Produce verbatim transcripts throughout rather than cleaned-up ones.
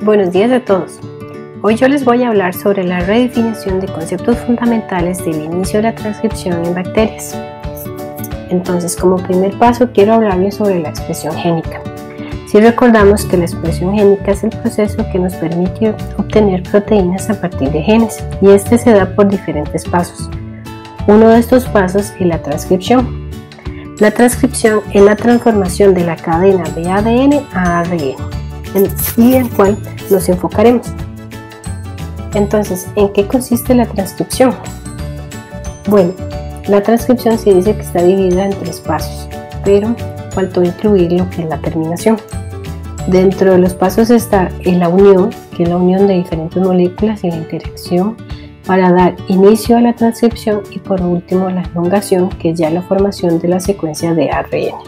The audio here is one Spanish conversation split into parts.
Buenos días a todos. Hoy yo les voy a hablar sobre la redefinición de conceptos fundamentales del inicio de la transcripción en bacterias. Entonces, como primer paso, quiero hablarles sobre la expresión génica. Si recordamos que la expresión génica es el proceso que nos permite obtener proteínas a partir de genes, y este se da por diferentes pasos. Uno de estos pasos es la transcripción. La transcripción es la transformación de la cadena de A D N a A R N, y en el cual nos enfocaremos. Entonces, ¿en qué consiste la transcripción? Bueno, la transcripción se dice que está dividida en tres pasos, pero faltó incluir lo que es la terminación. Dentro de los pasos está la unión, que es la unión de diferentes moléculas y la interacción para dar inicio a la transcripción, y por último la elongación, que es ya la formación de la secuencia de A R N.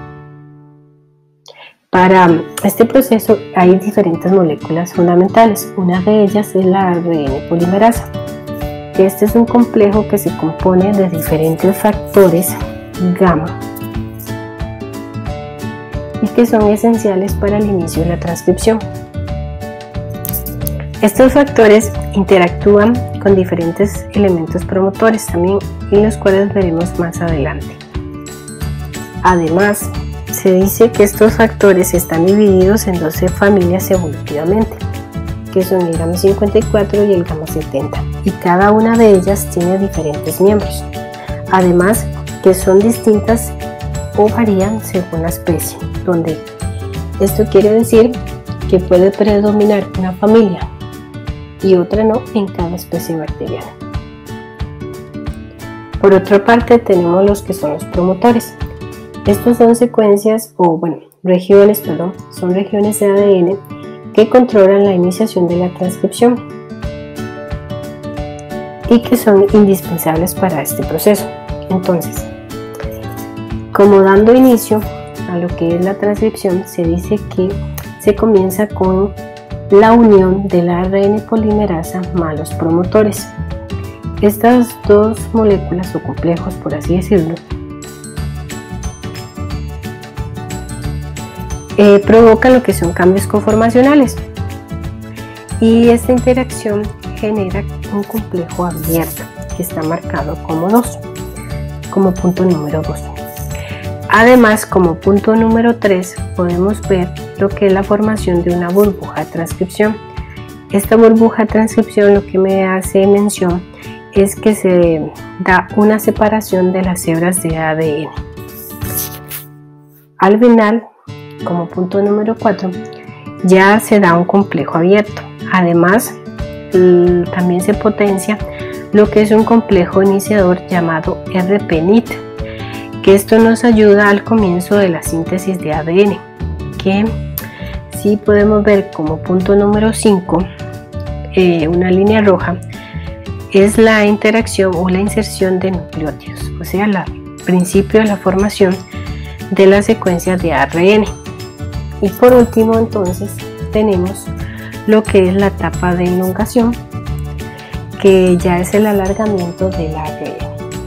Para este proceso hay diferentes moléculas fundamentales. Una de ellas es la A R N polimerasa. Este es un complejo que se compone de diferentes factores gamma y que son esenciales para el inicio de la transcripción. Estos factores interactúan con diferentes elementos promotores también, y los cuales veremos más adelante. Además, se dice que estos factores están divididos en doce familias evolutivamente, que son el gamma cincuenta y cuatro y el gamma setenta, y cada una de ellas tiene diferentes miembros. Además, que son distintas o varían según la especie, donde esto quiere decir que puede predominar una familia y otra no en cada especie bacteriana. Por otra parte, tenemos los que son los promotores. Estos son secuencias o bueno, regiones, perdón, son regiones de A D N que controlan la iniciación de la transcripción y que son indispensables para este proceso. Entonces, como dando inicio a lo que es la transcripción, se dice que se comienza con la unión de la A R N polimerasa más los promotores. Estas dos moléculas o complejos, por así decirlo, Eh, provoca lo que son cambios conformacionales, y esta interacción genera un complejo abierto que está marcado como dos, como punto número dos. Además, como punto número tres, podemos ver lo que es la formación de una burbuja de transcripción. Esta burbuja de transcripción lo que me hace mención es que se da una separación de las hebras de A D N. Al final, como punto número cuatro, ya se da un complejo abierto. Además, también se potencia lo que es un complejo iniciador llamado R P N I T, que esto nos ayuda al comienzo de la síntesis de A D N, que sí podemos ver como punto número cinco, eh, una línea roja, es la interacción o la inserción de nucleótidos, o sea, el principio de la formación de la secuencia de A R N. Y por último, entonces, tenemos lo que es la etapa de elongación, que ya es el alargamiento del A R N.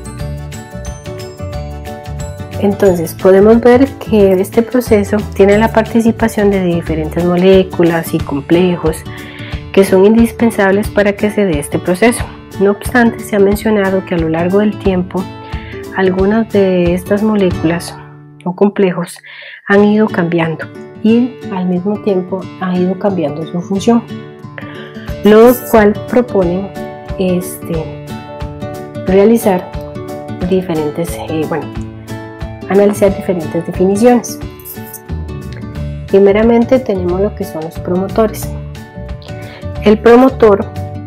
Entonces, podemos ver que este proceso tiene la participación de diferentes moléculas y complejos que son indispensables para que se dé este proceso. No obstante, se ha mencionado que a lo largo del tiempo, algunas de estas moléculas o complejos han ido cambiando, y al mismo tiempo ha ido cambiando su función, lo cual proponen este, realizar diferentes, eh, bueno, analizar diferentes definiciones. Primeramente tenemos lo que son los promotores. El promotor,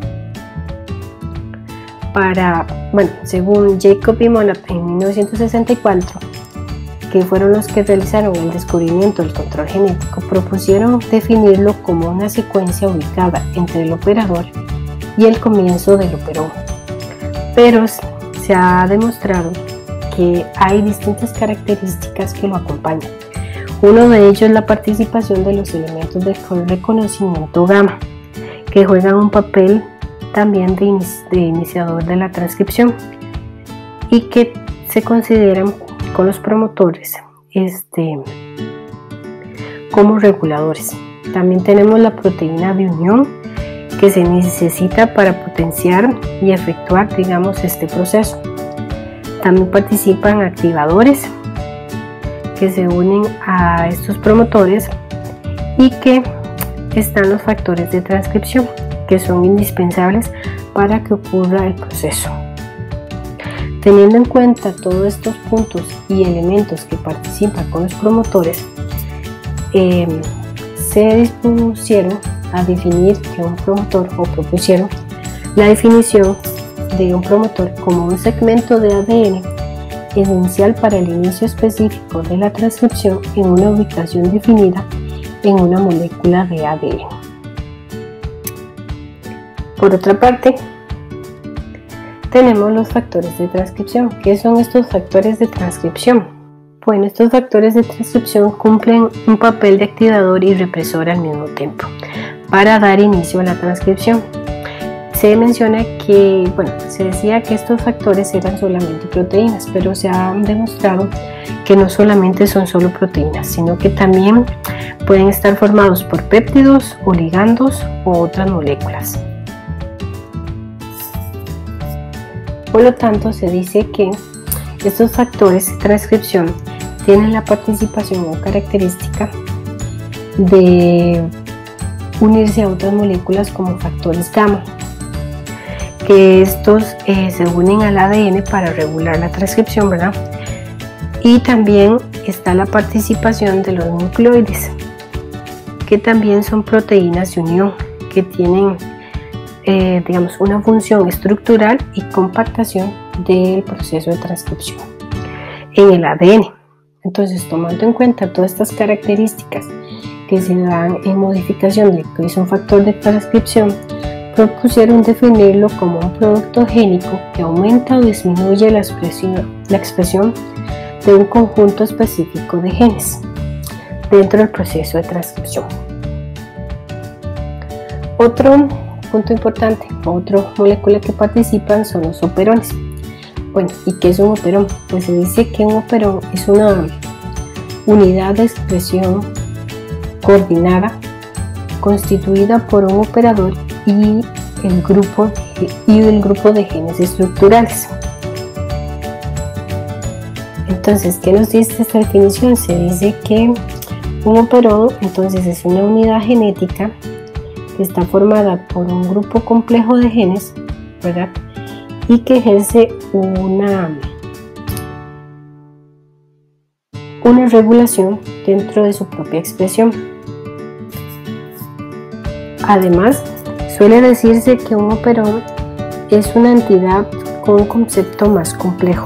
para, bueno, según Jacob y Monod en mil novecientos sesenta y cuatro, que fueron los que realizaron el descubrimiento del control genético, propusieron definirlo como una secuencia ubicada entre el operador y el comienzo del operón. Pero se ha demostrado que hay distintas características que lo acompañan. Uno de ellos es la participación de los elementos de reconocimiento gamma, que juegan un papel también de, inici de iniciador de la transcripción, y que se consideran con los promotores este, como reguladores. También tenemos la proteína de unión, que se necesita para potenciar y efectuar, digamos, este proceso. También participan activadores que se unen a estos promotores, y que están los factores de transcripción, que son indispensables para que ocurra el proceso. Teniendo en cuenta todos estos puntos y elementos que participan con los promotores, eh, se dispusieron a definir que un promotor, o propusieron la definición de un promotor como un segmento de A D N esencial para el inicio específico de la transcripción en una ubicación definida en una molécula de A D N. Por otra parte, tenemos los factores de transcripción. ¿Qué son estos factores de transcripción? Bueno, estos factores de transcripción cumplen un papel de activador y represor al mismo tiempo para dar inicio a la transcripción. Se menciona que, bueno, se decía que estos factores eran solamente proteínas, pero se ha demostrado que no solamente son solo proteínas, sino que también pueden estar formados por péptidos o ligandos u otras moléculas. Por lo tanto, se dice que estos factores de transcripción tienen la participación o característica de unirse a otras moléculas como factores gamma, que estos eh, se unen al A D N para regular la transcripción, ¿verdad? Y también está la participación de los nucleoides, que también son proteínas de unión, que tienen eh, digamos, una función estructural y compactación del proceso de transcripción en el A D N. Entonces, tomando en cuenta todas estas características que se dan en modificación de lo que es un factor de transcripción, propusieron definirlo como un producto génico que aumenta o disminuye la expresión, la expresión de un conjunto específico de genes dentro del proceso de transcripción. Otro punto importante, otra molécula que participan son los operones. Bueno, ¿y qué es un operón? Pues se dice que un operón es una unidad de expresión coordinada constituida por un operador y el grupo, y el grupo de genes estructurales. Entonces, ¿qué nos dice esta definición? Se dice que un operón entonces es una unidad genética que está formada por un grupo complejo de genes, ¿verdad? Y que ejerce una, una regulación dentro de su propia expresión. Además, suele decirse que un operón es una entidad con un concepto más complejo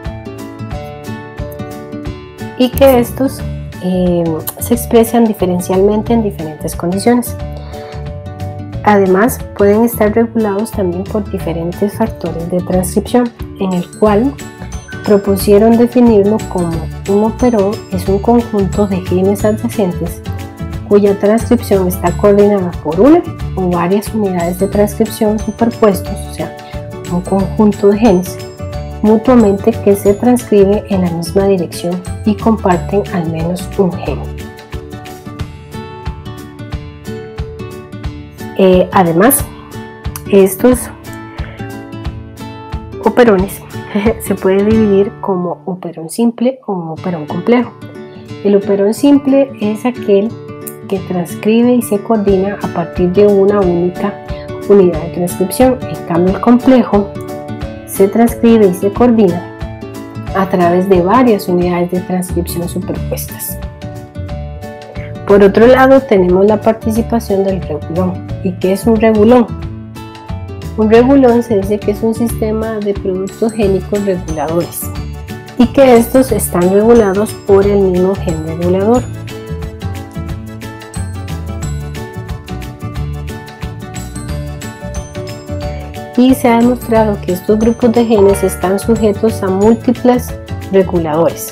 y que estos eh, se expresan diferencialmente en diferentes condiciones. Además, pueden estar regulados también por diferentes factores de transcripción, en el cual propusieron definirlo como un operón es un conjunto de genes adyacentes cuya transcripción está coordinada por una o varias unidades de transcripción superpuestos, o sea, un conjunto de genes mutuamente que se transcribe en la misma dirección y comparten al menos un gen. Eh, además, estos operones se puede dividir como operón simple o un operón complejo. El operón simple es aquel que transcribe y se coordina a partir de una única unidad de transcripción. En cambio, el complejo se transcribe y se coordina a través de varias unidades de transcripción superpuestas. Por otro lado, tenemos la participación del regulón. ¿Y qué es un regulón? Un regulón se dice que es un sistema de productos génicos reguladores y que estos están regulados por el mismo gen regulador. Y se ha demostrado que estos grupos de genes están sujetos a múltiples reguladores,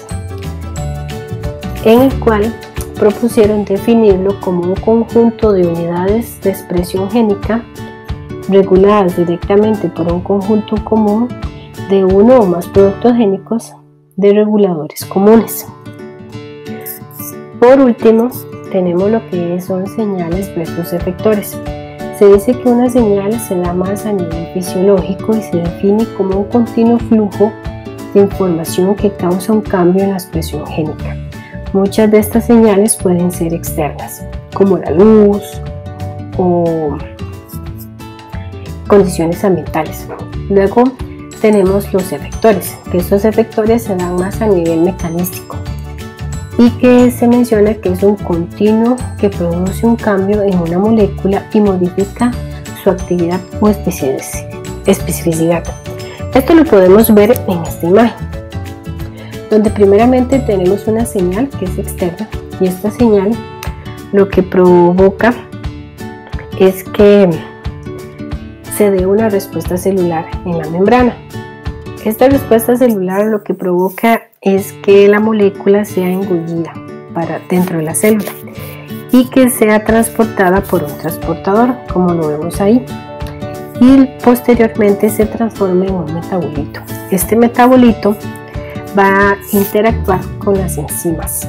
en el cual propusieron definirlo como un conjunto de unidades de expresión génica reguladas directamente por un conjunto común de uno o más productos génicos de reguladores comunes. Por último, tenemos lo que son señales versus efectores. Se dice que una señal se da más a nivel fisiológico y se define como un continuo flujo de información que causa un cambio en la expresión génica. Muchas de estas señales pueden ser externas, como la luz o condiciones ambientales. Luego tenemos los efectores, que estos efectores se dan más a nivel mecanístico y que se menciona que es un continuo que produce un cambio en una molécula y modifica su actividad o especificidad. Esto lo podemos ver en esta imagen, donde primeramente tenemos una señal que es externa, y esta señal lo que provoca es que se dé una respuesta celular en la membrana. Esta respuesta celular lo que provoca es que la molécula sea engullida para dentro de la célula y que sea transportada por un transportador, como lo vemos ahí, y posteriormente se transforme en un metabolito. Este metabolito va a interactuar con las enzimas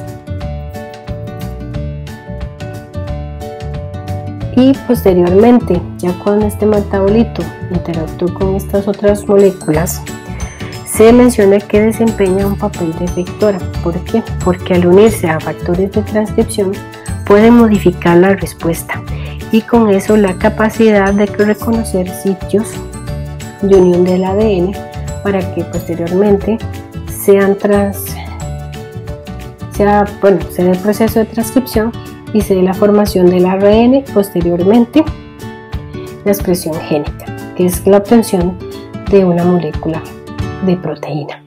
y posteriormente, ya cuando este metabolito interactúa con estas otras moléculas, se menciona que desempeña un papel de efectora. ¿Por qué? Porque al unirse a factores de transcripción puede modificar la respuesta y con eso la capacidad de reconocer sitios de unión del A D N para que posteriormente sean trans, sea, bueno, se dé el proceso de transcripción y se dé la formación del A R N, posteriormente la expresión génica, que es la obtención de una molécula de proteína.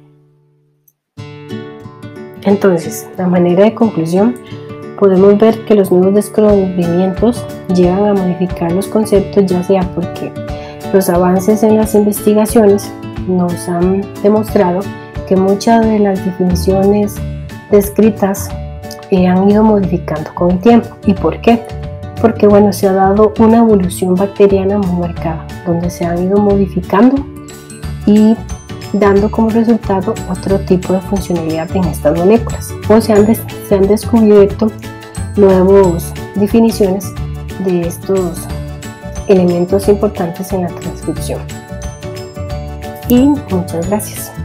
Entonces, a manera de conclusión, podemos ver que los nuevos descubrimientos llevan a modificar los conceptos, ya sea porque los avances en las investigaciones nos han demostrado que muchas de las definiciones descritas eh, han ido modificando con el tiempo. ¿Y por qué? Porque bueno, se ha dado una evolución bacteriana muy marcada, donde se han ido modificando y dando como resultado otro tipo de funcionalidad en estas moléculas, o se han, des se han descubierto nuevas definiciones de estos elementos importantes en la transcripción. Y muchas gracias.